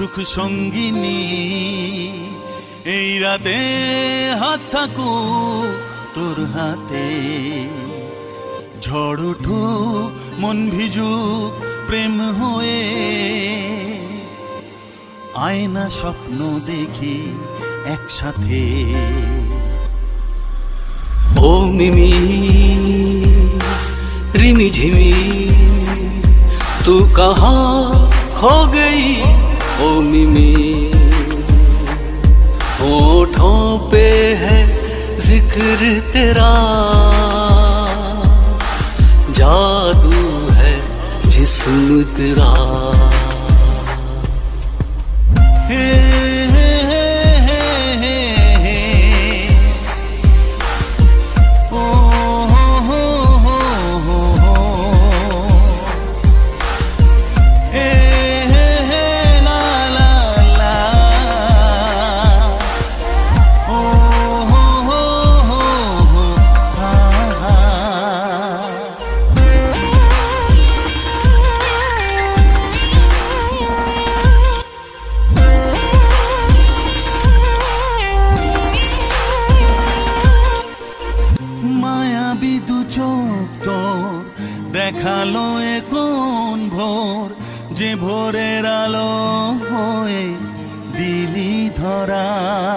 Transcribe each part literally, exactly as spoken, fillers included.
সুখ সঙ্গিনী এই রাতে হাত থাকুক তোর হাতে ঝড় উঠুক মন ভিজুক প্রেম হয়ে আয়না স্বপ্ন দেখি একসাথে ओ मिमी रिमी झिमी तू कहाँ खो गई ओ मिमी होठों पे है जिक्र तेरा जादू है जिस्म तेरा हे দেখালো এ কোন ভোর যে ভোরের আলো হয়ে দিলি ধরা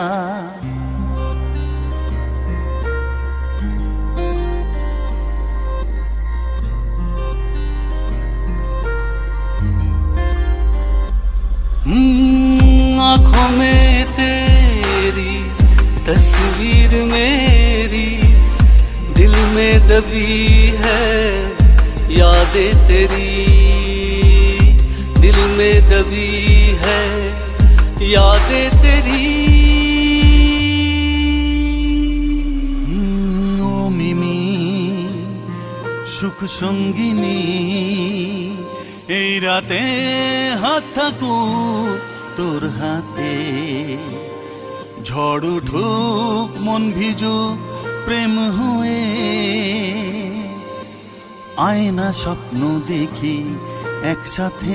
आँखों में तेरी तस्वीर मेरी दिल में दबी है यादें तेरी दिल में दबी है यादें तेरी ओ मिमी সুখ সঙ্গিনী এই রাতে হাত থাকুক তোর হাতে ঝড় উঠুক মন ভিজুক প্রেম হয়ে আয়না স্বপ্ন দেখি একসাথে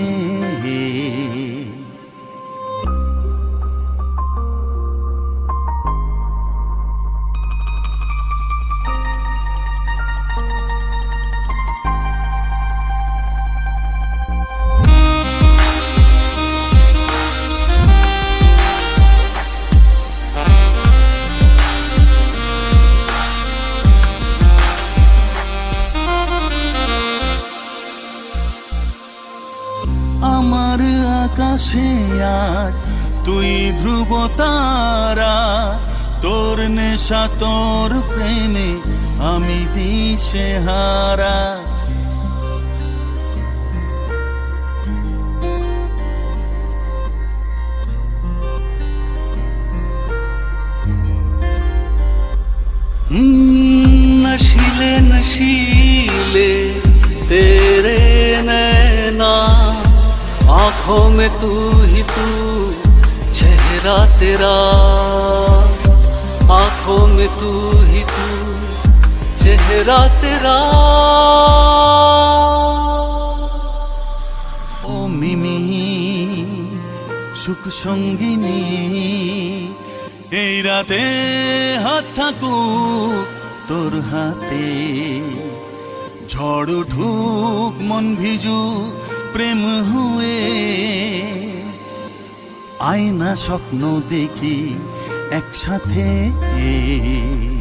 আমার আকাশে আজ তুই ধ্রুব তারা তোর নেশা তোর প্রেমে আমি দিশেহারা नशीले नशीले तेरे नैना आँखों में तू ही तू चेहरा तेरा आँखों में तू ही तू चेहरा तेरा ओ मिमी সুখ সঙ্গিনী এই রাতে হাত থাকুক তোর হাতে ঝড় উঠুক মন ভিজুক প্রেম হয়ে আয়না স্বপ্ন দেখি একসাথে